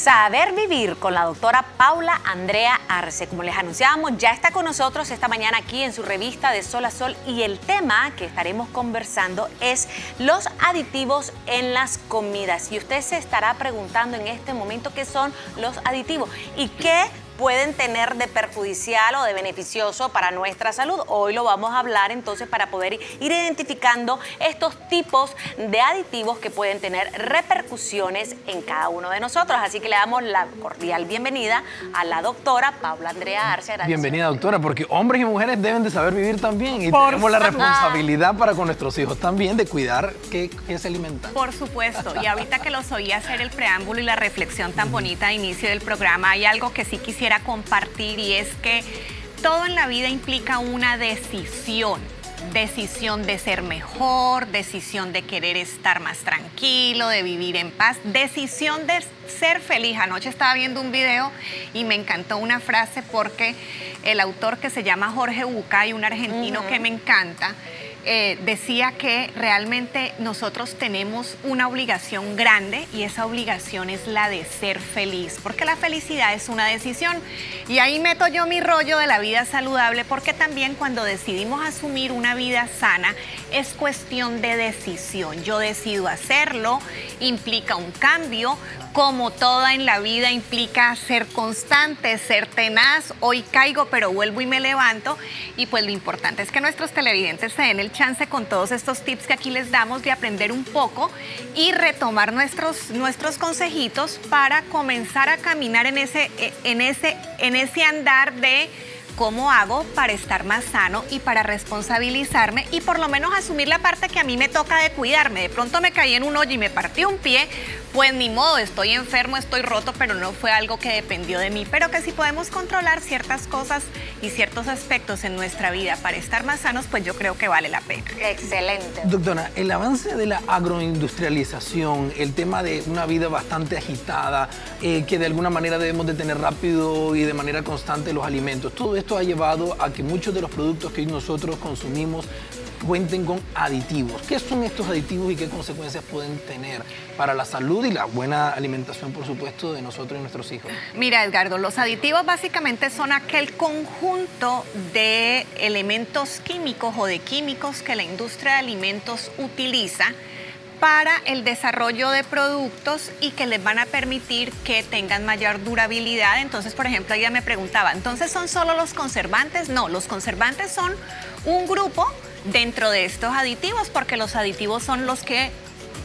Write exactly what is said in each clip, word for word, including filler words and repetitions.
Saber Vivir con la doctora Paula Andrea Arce. Como les anunciábamos, ya está con nosotros esta mañana aquí en su revista de Sol a Sol, y el tema que estaremos conversando es los aditivos en las comidas. Y usted se estará preguntando en este momento qué son los aditivos y qué pueden tener de perjudicial o de beneficioso para nuestra salud. Hoy lo vamos a hablar entonces para poder ir identificando estos tipos de aditivos que pueden tener repercusiones en cada uno de nosotros. Así que le damos la cordial bienvenida a la doctora Paula Andrea Arce. Gracias. Bienvenida, doctora, porque hombres y mujeres deben de saber vivir también y Por tenemos la responsabilidad para con nuestros hijos también de cuidar qué, qué se alimentan. Por supuesto, y ahorita que los oí hacer el preámbulo y la reflexión tan bonita a inicio del programa, hay algo que sí quisiera compartir, y es que todo en la vida implica una decisión. Decisión de ser mejor, decisión de querer estar más tranquilo, de vivir en paz, decisión de ser feliz. Anoche estaba viendo un video y me encantó una frase porque el autor, que se llama Jorge Bucay, un argentino uh-huh. que me encanta, Eh, decía que realmente nosotros tenemos una obligación grande, y esa obligación es la de ser feliz, porque la felicidad es una decisión. Y ahí meto yo mi rollo de la vida saludable, porque también cuando decidimos asumir una vida sana es cuestión de decisión. Yo decido hacerlo, implica un cambio. Como toda en la vida, implica ser constante, ser tenaz. Hoy caigo, pero vuelvo y me levanto. Y pues lo importante es que nuestros televidentes se den el chance, con todos estos tips que aquí les damos, de aprender un poco y retomar nuestros, nuestros consejitos para comenzar a caminar en ese, en ese, en ese andar de cómo hago para estar más sano y para responsabilizarme y por lo menos asumir la parte que a mí me toca de cuidarme. De pronto me caí en un hoyo y me partí un pie, pues ni modo, estoy enfermo, estoy roto, pero no fue algo que dependió de mí. Pero que si podemos controlar ciertas cosas y ciertos aspectos en nuestra vida para estar más sanos, pues yo creo que vale la pena. Excelente. Doctora, el avance de la agroindustrialización, el tema de una vida bastante agitada, eh, que de alguna manera debemos de tener rápido y de manera constante los alimentos, todo esto ha llevado a que muchos de los productos que nosotros consumimos cuenten con aditivos. ¿Qué son estos aditivos y qué consecuencias pueden tener para la salud y la buena alimentación, por supuesto, de nosotros y nuestros hijos? Mira, Edgardo, los aditivos básicamente son aquel conjunto de elementos químicos o de químicos que la industria de alimentos utiliza para el desarrollo de productos y que les van a permitir que tengan mayor durabilidad. Entonces, por ejemplo, ella me preguntaba, ¿entonces son solo los conservantes? No, los conservantes son un grupo dentro de estos aditivos, porque los aditivos son los que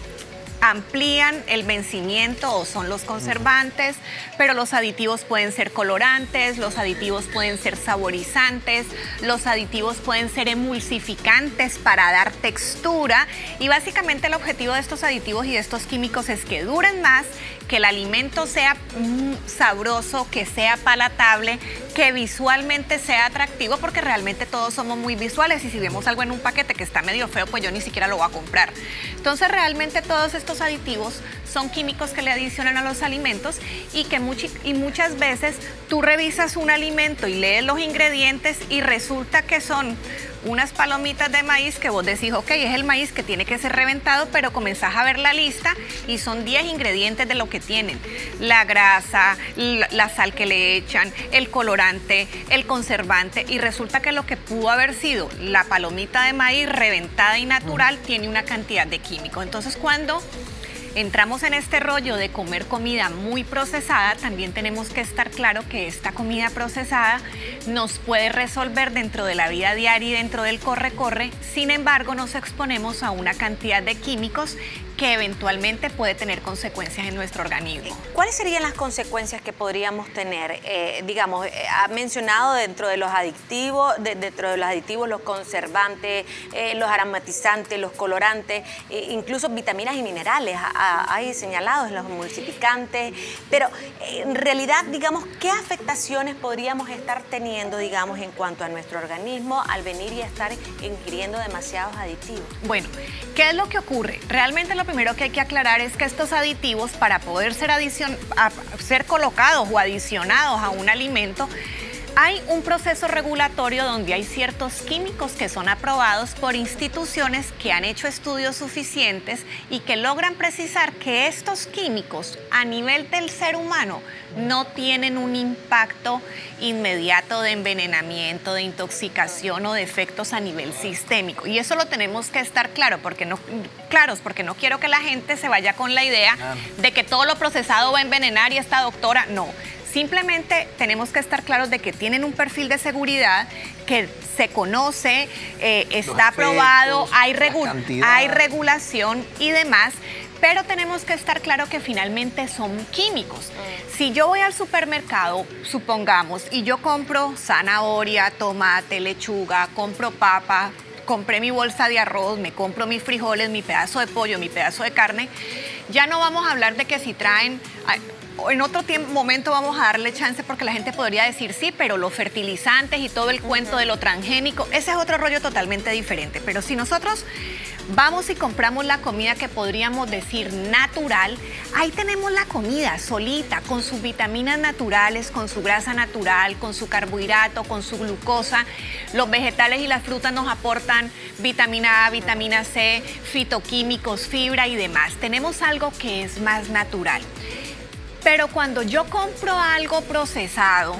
amplían el vencimiento o son los conservantes, pero los aditivos pueden ser colorantes, los aditivos pueden ser saborizantes, los aditivos pueden ser emulsificantes para dar textura, y básicamente el objetivo de estos aditivos y de estos químicos es que duren más, que el alimento sea mm, sabroso, que sea palatable, que visualmente sea atractivo, porque realmente todos somos muy visuales, y si vemos algo en un paquete que está medio feo, pues yo ni siquiera lo voy a comprar. Entonces realmente todos estos aditivos son químicos que le adicionan a los alimentos, y que much y muchas veces tú revisas un alimento y lees los ingredientes y resulta que son unas palomitas de maíz que vos decís, ok, es el maíz que tiene que ser reventado, pero comenzás a ver la lista y son diez ingredientes de lo que tienen: la grasa, la, la sal que le echan, el colorante, el conservante, y resulta que lo que pudo haber sido la palomita de maíz reventada y natural tiene una cantidad de químicos. Entonces, cuando entramos en este rollo de comer comida muy procesada, también tenemos que estar claro que esta comida procesada nos puede resolver dentro de la vida diaria y dentro del corre-corre. Sin embargo, nos exponemos a una cantidad de químicos que eventualmente puede tener consecuencias en nuestro organismo. ¿Cuáles serían las consecuencias que podríamos tener? Eh, digamos, eh, ha mencionado dentro de los aditivos, de, dentro de los aditivos, los conservantes, eh, los aromatizantes, los colorantes, eh, incluso vitaminas y minerales, a, a, hay señalados los emulsificantes, pero eh, en realidad, digamos, ¿qué afectaciones podríamos estar teniendo, digamos, en cuanto a nuestro organismo al venir y estar ingiriendo demasiados aditivos? Bueno, ¿qué es lo que ocurre? Realmente lo primero que hay que aclarar es que estos aditivos, para poder ser, adicion, a, ser colocados o adicionados a un alimento, Hay un proceso regulatorio donde hay ciertos químicos que son aprobados por instituciones que han hecho estudios suficientes y que logran precisar que estos químicos a nivel del ser humano no tienen un impacto inmediato de envenenamiento, de intoxicación o de efectos a nivel sistémico. Y eso lo tenemos que estar claro, porque no, claros, porque no quiero que la gente se vaya con la idea de que todo lo procesado va a envenenar y esta doctora no. Simplemente tenemos que estar claros de que tienen un perfil de seguridad que se conoce, eh, está aprobado, hay, regu hay regulación y demás, pero tenemos que estar claros que finalmente son químicos. Si yo voy al supermercado, supongamos, y yo compro zanahoria, tomate, lechuga, compro papa, compré mi bolsa de arroz, me compro mis frijoles, mi pedazo de pollo, mi pedazo de carne, ya no vamos a hablar de que si traen... En otro tiempo, momento vamos a darle chance porque la gente podría decir sí, pero los fertilizantes y todo el cuento de lo transgénico, ese es otro rollo totalmente diferente. Pero si nosotros vamos y compramos la comida que podríamos decir natural, ahí tenemos la comida solita, con sus vitaminas naturales, con su grasa natural, con su carbohidrato, con su glucosa. Los vegetales y las frutas nos aportan vitamina A, vitamina C, fitoquímicos, fibra y demás. Tenemos algo que es más natural. Pero cuando yo compro algo procesado,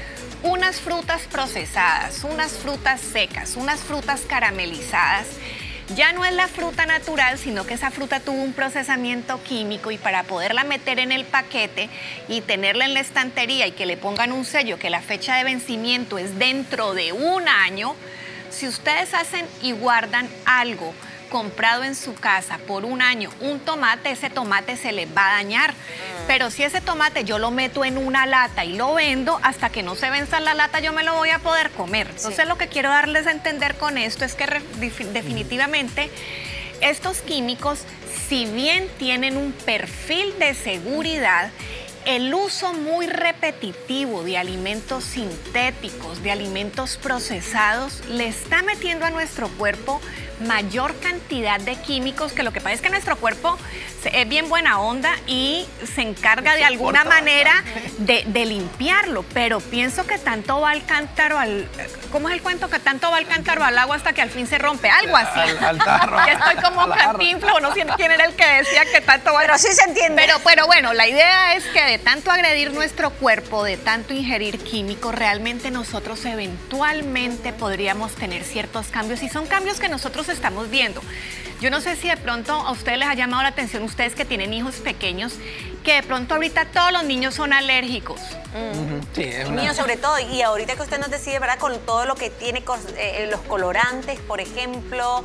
unas frutas procesadas, unas frutas secas, unas frutas caramelizadas, ya no es la fruta natural, sino que esa fruta tuvo un procesamiento químico y para poderla meter en el paquete y tenerla en la estantería y que le pongan un sello que la fecha de vencimiento es dentro de un año, si ustedes hacen y guardan algo comprado en su casa por un año, un tomate, ese tomate se les va a dañar. Pero si ese tomate yo lo meto en una lata y lo vendo, hasta que no se venza la lata yo me lo voy a poder comer. Entonces sí. Lo que quiero darles a entender con esto es que definitivamente estos químicos, si bien tienen un perfil de seguridad, el uso muy repetitivo de alimentos sintéticos, de alimentos procesados, le está metiendo a nuestro cuerpo mayor cantidad de químicos, que lo que pasa es que nuestro cuerpo es bien buena onda y se encarga de alguna manera de, de limpiarlo, pero pienso que tanto va al cántaro al... ¿Cómo es el cuento? Que tanto va al cántaro al agua hasta que al fin se rompe, algo así. Al, al tarro, ya estoy como Cantinflas, no sé quién era el que decía que tanto va... Pero sí se entiende. Pero, pero bueno, la idea es que de tanto agredir nuestro cuerpo, de tanto ingerir químicos, realmente nosotros eventualmente podríamos tener ciertos cambios y son cambios que nosotros estamos viendo. Yo no sé si de pronto a ustedes les ha llamado la atención, ustedes que tienen hijos pequeños, que de pronto ahorita todos los niños son alérgicos. Mm. Uh-huh. Sí, es una... Niños sobre todo, y ahorita que usted nos decide, ¿verdad? Con todo lo que tiene, eh, los colorantes, por ejemplo,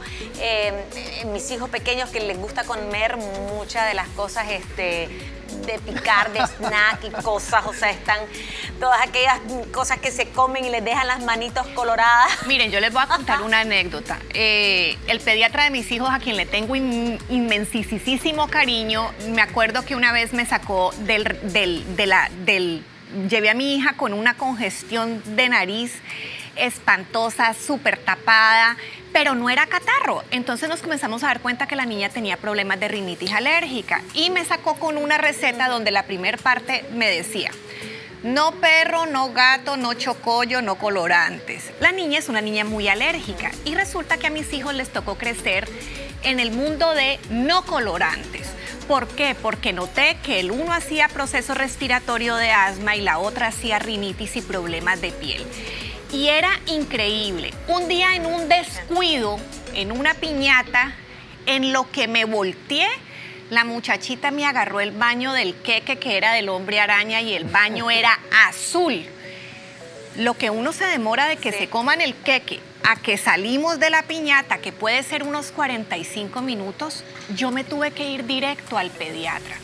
eh, mis hijos pequeños que les gusta comer muchas de las cosas, este... de picar, de snack y cosas, o sea, están todas aquellas cosas que se comen y les dejan las manitos coloradas. Miren, yo les voy a contar una anécdota. Eh, el pediatra de mis hijos, a quien le tengo in, inmensísimo cariño, me acuerdo que una vez me sacó del, del, de la, del... Llevé a mi hija con una congestión de nariz espantosa, súper tapada, pero no era catarro. Entonces nos comenzamos a dar cuenta que la niña tenía problemas de rinitis alérgica y me sacó con una receta donde la primera parte me decía: no perro, no gato, no chocollo, no colorantes. La niña es una niña muy alérgica y resulta que a mis hijos les tocó crecer en el mundo de no colorantes. ¿Por qué? Porque noté que el uno hacía proceso respiratorio de asma y la otra hacía rinitis y problemas de piel. Y era increíble. Un día en un descuido, en una piñata, en lo que me volteé, la muchachita me agarró el baño del queque, que era del hombre araña, y el baño era azul. Lo que uno se demora de que sí. se coman el queque a que salimos de la piñata, que puede ser unos cuarenta y cinco minutos, yo me tuve que ir directo al pediatra.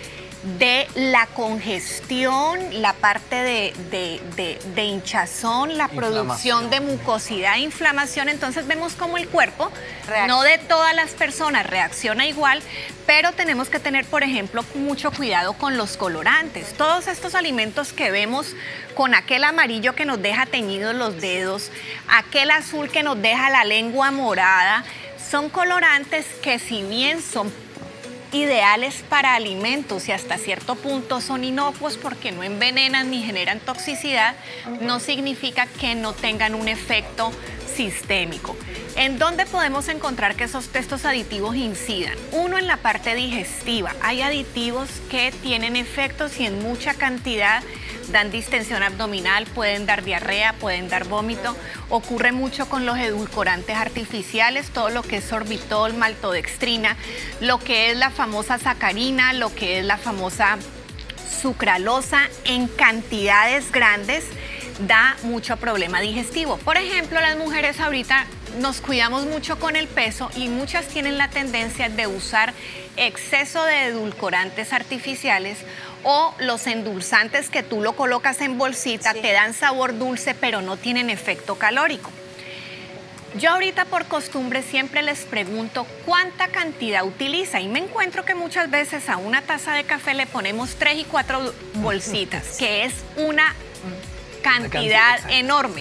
De la congestión, la parte de, de, de, de hinchazón, la producción de mucosidad e inflamación. Entonces vemos cómo el cuerpo, reacciona. No de todas las personas reacciona igual, pero tenemos que tener, por ejemplo, mucho cuidado con los colorantes. Todos estos alimentos que vemos con aquel amarillo que nos deja teñidos los dedos, aquel azul que nos deja la lengua morada, son colorantes que, si bien son ideales para alimentos y hasta cierto punto son inocuos porque no envenenan ni generan toxicidad, no significa que no tengan un efecto sistémico. ¿En dónde podemos encontrar que esos, estos aditivos incidan? Uno, en la parte digestiva. Hay aditivos que tienen efectos y en mucha cantidad dan distensión abdominal, pueden dar diarrea, pueden dar vómito. Ocurre mucho con los edulcorantes artificiales, todo lo que es sorbitol, maltodextrina, lo que es la famosa sacarina, lo que es la famosa sucralosa en cantidades grandes, da mucho problema digestivo. Por ejemplo, las mujeres ahorita nos cuidamos mucho con el peso y muchas tienen la tendencia de usar exceso de edulcorantes artificiales o los endulzantes que tú lo colocas en bolsita, sí, te dan sabor dulce pero no tienen efecto calórico. Yo ahorita por costumbre siempre les pregunto cuánta cantidad utiliza y me encuentro que muchas veces a una taza de café le ponemos tres y cuatro bolsitas, que es una cantidad, cantidad enorme.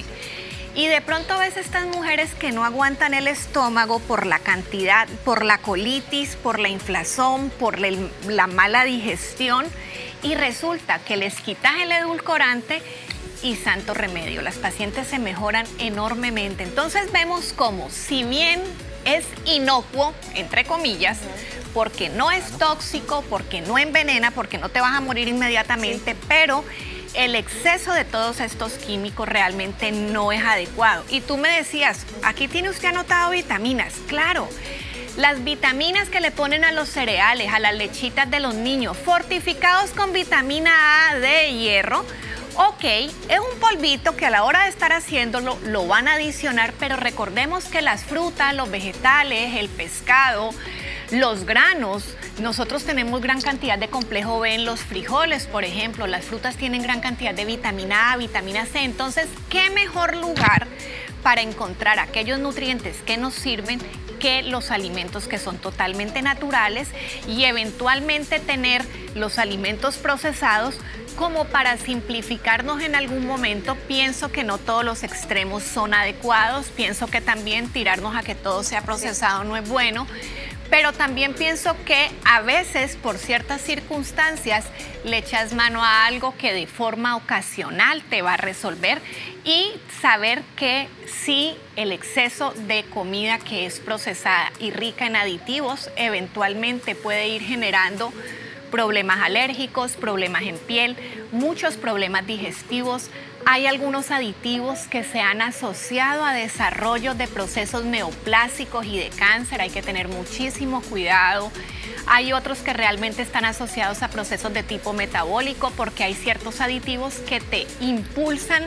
Y de pronto a veces estas mujeres que no aguantan el estómago por la cantidad, por la colitis, por la inflazón, por la, la mala digestión, y resulta que les quitas el edulcorante y santo remedio, las pacientes se mejoran enormemente. Entonces vemos como, si bien es inocuo, entre comillas, porque no es tóxico, porque no envenena, porque no te vas a morir inmediatamente, sí, pero el exceso de todos estos químicos realmente no es adecuado. Y tú me decías, aquí tiene usted anotado vitaminas. Claro, las vitaminas que le ponen a los cereales, a las lechitas de los niños, fortificados con vitamina A, D y hierro. Ok, es un polvito que a la hora de estar haciéndolo lo van a adicionar, pero recordemos que las frutas, los vegetales, el pescado, los granos, nosotros tenemos gran cantidad de complejo B en los frijoles, por ejemplo. Las frutas tienen gran cantidad de vitamina A, vitamina C. Entonces, ¿qué mejor lugar para encontrar aquellos nutrientes que nos sirven que los alimentos que son totalmente naturales y eventualmente tener los alimentos procesados como para simplificarnos en algún momento? Pienso que no todos los extremos son adecuados, pienso que también tirarnos a que todo sea procesado no es bueno, pero también pienso que a veces por ciertas circunstancias le echas mano a algo que de forma ocasional te va a resolver y saber que sí, el exceso de comida que es procesada y rica en aditivos eventualmente puede ir generando problemas alérgicos, problemas en piel, muchos problemas digestivos. Hay algunos aditivos que se han asociado a desarrollo de procesos neoplásicos y de cáncer, hay que tener muchísimo cuidado. Hay otros que realmente están asociados a procesos de tipo metabólico porque hay ciertos aditivos que te impulsan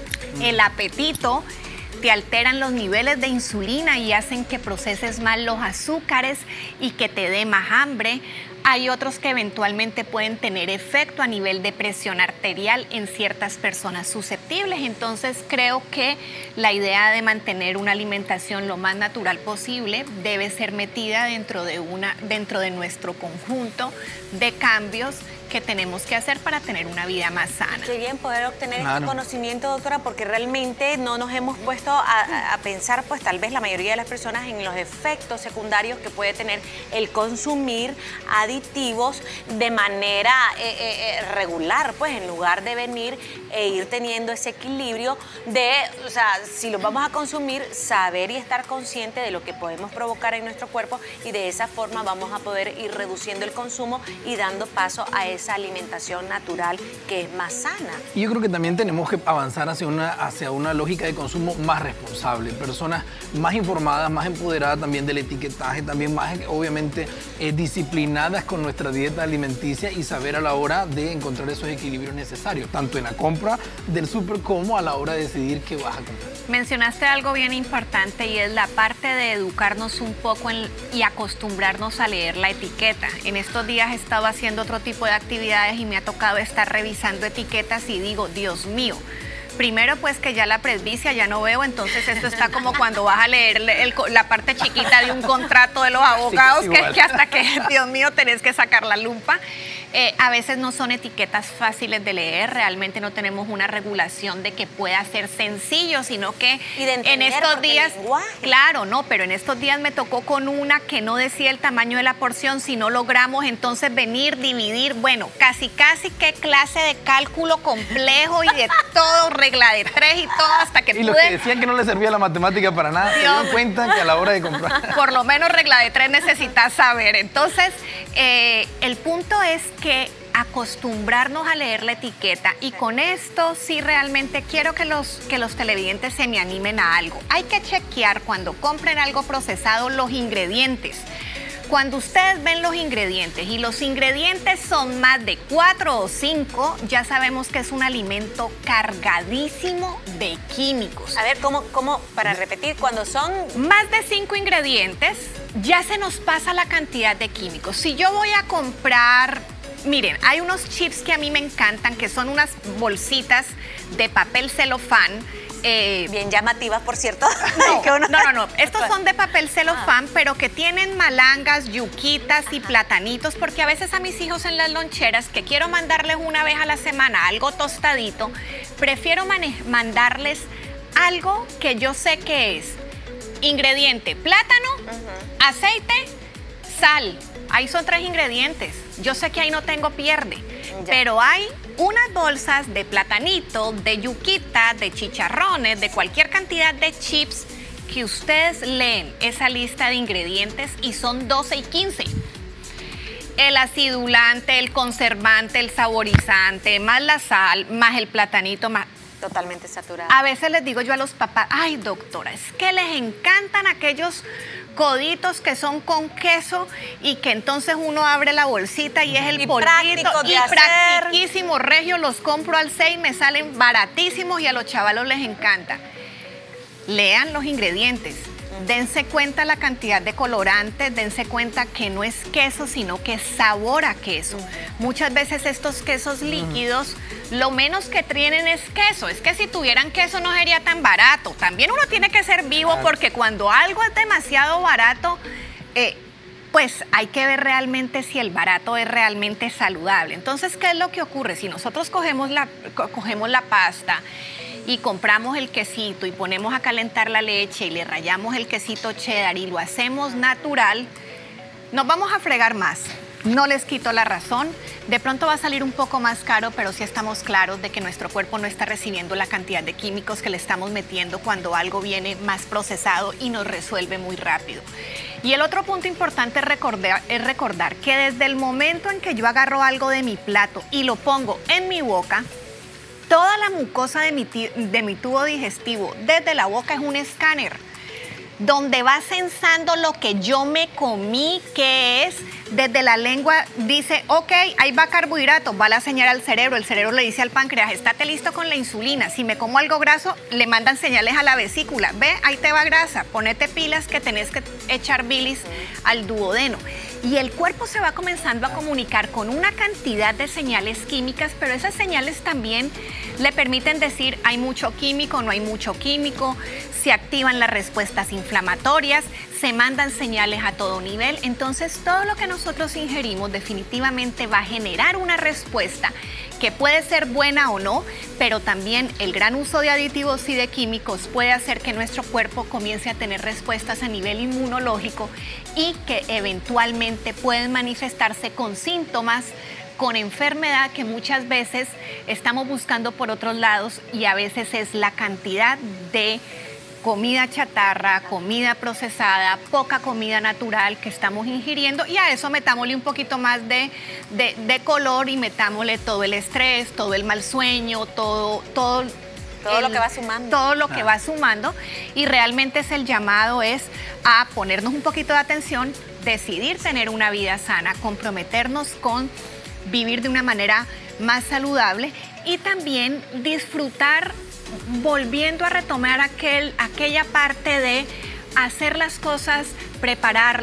el apetito, te alteran los niveles de insulina y hacen que proceses mal los azúcares y que te dé más hambre. Hay otros que eventualmente pueden tener efecto a nivel de presión arterial en ciertas personas susceptibles. Entonces creo que la idea de mantener una alimentación lo más natural posible debe ser metida dentro de, una, dentro de nuestro conjunto de cambios que tenemos que hacer para tener una vida más sana. Qué bien poder obtener Claro. este conocimiento, doctora, porque realmente no nos hemos puesto a, a pensar, pues tal vez la mayoría de las personas, en los efectos secundarios que puede tener el consumir aditivos de manera eh, eh, regular, pues en lugar de venir e ir teniendo ese equilibrio de, o sea, si los vamos a consumir, saber y estar consciente de lo que podemos provocar en nuestro cuerpo y de esa forma vamos a poder ir reduciendo el consumo y dando paso a esa esa alimentación natural que es más sana. Y yo creo que también tenemos que avanzar hacia una, hacia una lógica de consumo más responsable, personas más informadas, más empoderadas también del etiquetaje, también más obviamente eh, disciplinadas con nuestra dieta alimenticia y saber a la hora de encontrar esos equilibrios necesarios, tanto en la compra del súper como a la hora de decidir qué vas a comprar. Mencionaste algo bien importante y es la parte de educarnos un poco en, y acostumbrarnos a leer la etiqueta. En estos días he estado haciendo otro tipo de actividades y me ha tocado estar revisando etiquetas y digo, Dios mío, Primero, pues que ya la presbicia ya no veo, entonces esto está como cuando vas a leer el, la parte chiquita de un contrato de los abogados, que, que hasta que, Dios mío, tenés que sacar la lupa. Eh, a veces no son etiquetas fáciles de leer, realmente no tenemos una regulación de que pueda ser sencillo, sino que y de en estos días, claro, no, pero en estos días me tocó con una que no decía el tamaño de la porción, si no logramos entonces venir, dividir, bueno, casi casi qué clase de cálculo complejo y de todo, regla de tres y todo, hasta que y pude... los que decían que no les servía la matemática para nada, Dios, se dieron cuenta que a la hora de comprar... Por lo menos regla de tres necesitas saber, entonces eh, el punto es que acostumbrarnos a leer la etiqueta, y con esto sí realmente quiero que los, que los televidentes se me animen a algo. Hay que chequear cuando compren algo procesado los ingredientes. Cuando ustedes ven los ingredientes y los ingredientes son más de cuatro o cinco, ya sabemos que es un alimento cargadísimo de químicos. A ver, ¿cómo, cómo para repetir, cuando son más de cinco ingredientes, ya se nos pasa la cantidad de químicos? Si yo voy a comprar, miren, hay unos chips que a mí me encantan, que son unas bolsitas de papel celofán. Eh, bien llamativas, por cierto. No, no, no, no. Estos son de papel celofán, ah. pero que tienen malangas, yuquitas y platanitos, porque a veces a mis hijos en las loncheras, que quiero mandarles una vez a la semana algo tostadito, prefiero mandarles algo que yo sé que es ingrediente: plátano, uh-huh. aceite, sal. Ahí son tres ingredientes. Yo sé que ahí no tengo pierde, ya. Pero hay unas bolsas de platanito, de yuquita, de chicharrones, de cualquier cantidad de chips que ustedes leen esa lista de ingredientes y son doce y quince. El acidulante, el conservante, el saborizante, más la sal, más el platanito, más... Totalmente saturado. A veces les digo yo a los papás, ay doctora, es que les encantan aquellos coditos que son con queso y que entonces uno abre la bolsita y es el y polvito y practiquísimo, regio, los compro al seis, me salen baratísimos y a los chavalos les encanta. Lean los ingredientes, dense cuenta la cantidad de colorantes, dense cuenta que no es queso, sino que es sabor a queso. Muchas veces estos quesos líquidos, lo menos que tienen es queso. Es que si tuvieran queso no sería tan barato. También uno tiene que ser vivo, porque cuando algo es demasiado barato, eh, pues hay que ver realmente si el barato es realmente saludable. Entonces, ¿qué es lo que ocurre? Si nosotros cogemos la, cogemos la pasta y compramos el quesito y ponemos a calentar la leche y le rallamos el quesito cheddar y lo hacemos natural, nos vamos a fregar más. No les quito la razón, de pronto va a salir un poco más caro, pero sí estamos claros de que nuestro cuerpo no está recibiendo la cantidad de químicos que le estamos metiendo cuando algo viene más procesado y nos resuelve muy rápido. Y el otro punto importante es recordar, es recordar que desde el momento en que yo agarro algo de mi plato y lo pongo en mi boca, toda la mucosa de mi, de mi tubo digestivo desde la boca es un escáner donde va censando lo que yo me comí, que es desde la lengua, dice, ok, ahí va carbohidrato, va la señal al cerebro, el cerebro le dice al páncreas, estate listo con la insulina, si me como algo graso, le mandan señales a la vesícula, ve, ahí te va grasa, ponete pilas que tenés que echar bilis al duodeno. Y el cuerpo se va comenzando a comunicar con una cantidad de señales químicas, pero esas señales también le permiten decir, hay mucho químico, no hay mucho químico, se activan las respuestas inflamatorias, se mandan señales a todo nivel. Entonces, todo lo que nosotros ingerimos definitivamente va a generar una respuesta que puede ser buena o no, pero también el gran uso de aditivos y de químicos puede hacer que nuestro cuerpo comience a tener respuestas a nivel inmunológico y que eventualmente pueden manifestarse con síntomas, con enfermedad que muchas veces estamos buscando por otros lados, y a veces es la cantidad de comida chatarra, comida procesada, poca comida natural que estamos ingiriendo, y a eso metámosle un poquito más de, de, de color y metámosle todo el estrés, todo el mal sueño, todo... todo Todo el, lo que va sumando. Todo lo que ah. va sumando, y realmente es el llamado es a ponernos un poquito de atención, decidir tener una vida sana, comprometernos con vivir de una manera más saludable y también disfrutar, volviendo a retomar aquel, aquella parte de hacer las cosas, prepararlas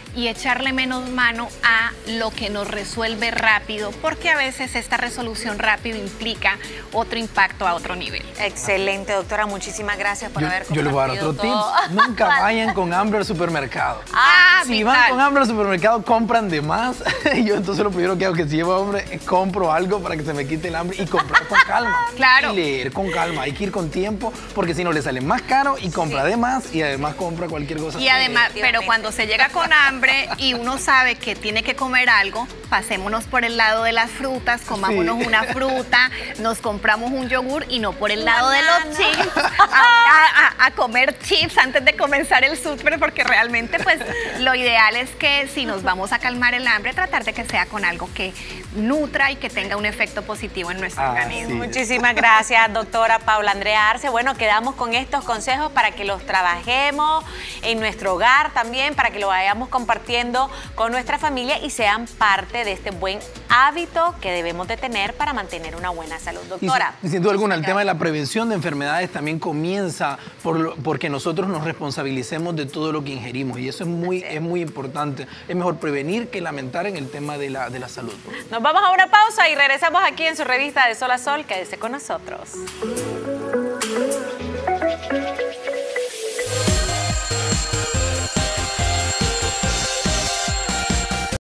y echarle menos mano a lo que nos resuelve rápido, porque a veces esta resolución rápido implica otro impacto a otro nivel. Excelente, doctora. Muchísimas gracias por yo, haber yo compartido les voy a dar otro todo. tip. Nunca vayan con hambre al supermercado. Ah, si vital. van con hambre al supermercado, compran de más. Yo entonces lo primero que hago es que si llevo hambre, compro algo para que se me quite el hambre y comprar con calma. Claro. Y leer con calma. Hay que ir con tiempo porque si no le sale más caro y compra Sí. de más y además compra cualquier cosa. Y además, pero Definitivamente. cuando se llega con hambre y uno sabe que tiene que comer algo, pasémonos por el lado de las frutas, comámonos Sí. una fruta, nos compramos un yogur y no por el lado de Banana. los chips, a, a- a- a comer chips antes de comenzar el súper, porque realmente pues lo ideal es que si nos vamos a calmar el hambre, tratar de que sea con algo que nutra y que tenga un efecto positivo en nuestro Ah, organismo. sí. Muchísimas gracias, doctora Paula Andrea Arce. Bueno, quedamos con estos consejos para que los trabajemos en nuestro hogar también, para que lo vayamos compartiendo con nuestra familia y sean parte de este buen hábito que debemos de tener para mantener una buena salud. Y Doctora. sin, y sin duda alguna, el muchísimas tema de la prevención de enfermedades también comienza por lo- porque nosotros nos responsabilicemos de todo lo que ingerimos y eso es muy, es muy importante. Es mejor prevenir que lamentar en el tema de la, de la salud. Nos vamos a una pausa y regresamos aquí en su revista de Sol a Sol. Quédese con nosotros.